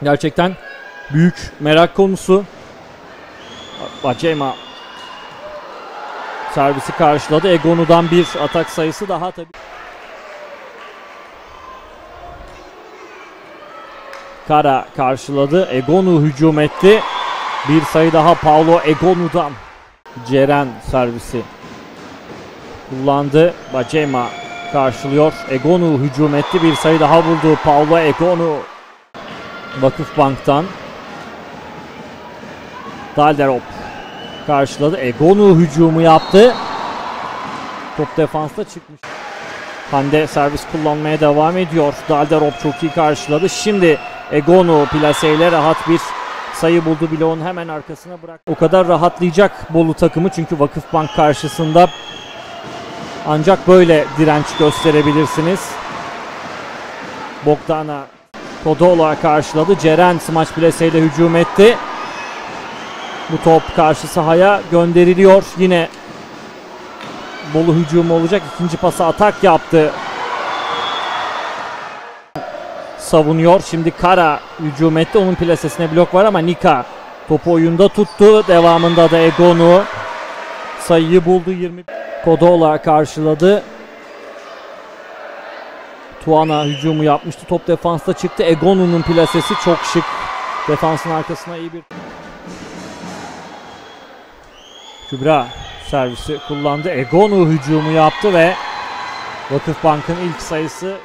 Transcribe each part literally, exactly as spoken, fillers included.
Gerçekten büyük merak konusu. Bacema servisi karşıladı. Egonu'dan bir atak sayısı daha tabii. Kara karşıladı. Egonu hücum etti. Bir sayı daha Paulo Egonu'dan. Ceren servisi kullandı. Bacema karşılıyor. Egonu hücum etti. Bir sayı daha buldu. Paulo Egonu. Vakıfbank'tan. Dalderop karşıladı. Egonu hücumu yaptı. Top defansta çıkmış. Hande servis kullanmaya devam ediyor. Dalderop çok iyi karşıladı. Şimdi Egonu plaseyle rahat bir sayı buldu. Bloğun hemen arkasına bırak. O kadar rahatlayacak Bolu takımı çünkü Vakıfbank karşısında ancak böyle direnç gösterebilirsiniz. Bogdana Kodola karşıladı. Ceren smaç plaseyle hücum etti. Bu top karşı sahaya gönderiliyor. Yine Bolu hücumu olacak. İkinci pası atak yaptı. Savunuyor. Şimdi Kara hücum etti. Onun plasesine blok var ama Nika topu oyunda tuttu. Devamında da Egonu sayıyı buldu. yirmi. Kodola karşıladı. Tuana hücumu yapmıştı. Top defansta çıktı. Egonu'nun plasesi çok şık. Defansın arkasına iyi bir... Kübra servisi kullandı. Egonu hücumu yaptı ve Vakıfbank'ın ilk sayısı.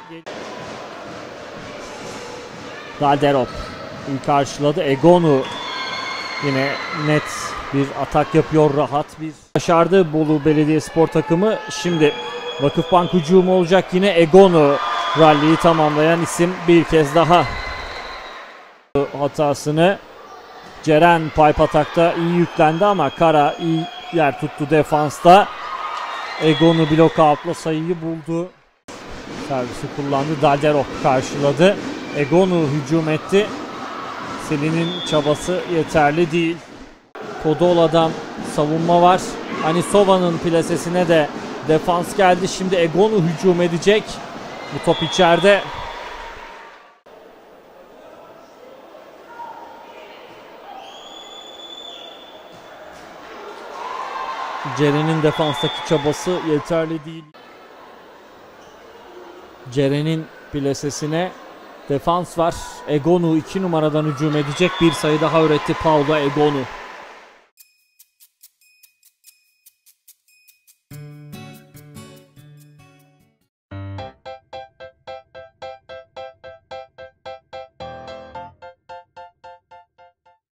Dalderop iyi karşıladı. Egonu yine net bir atak yapıyor. Rahat bir başardı Bolu Belediyespor takımı. Şimdi Vakıfbank hücumu olacak. Yine Egonu rally'yi tamamlayan isim bir kez daha. Hatasını Ceren pipe atakta iyi yüklendi ama Kara iyi yer tuttu defansta. Egonu blok out'la sayıyı buldu. Servisi kullandı. Dalderop karşıladı. Egonu hücum etti. Selin'in çabası yeterli değil. Kodola'dan savunma var. Anisova'nın plasesine de defans geldi. Şimdi Egonu hücum edecek. Bu top içeride. Ceren'in defanstaki çabası yeterli değil. Ceren'in plasesine defans var. Egonu iki numaradan hücum edecek. Bir sayı daha üretti Paulo Egonu.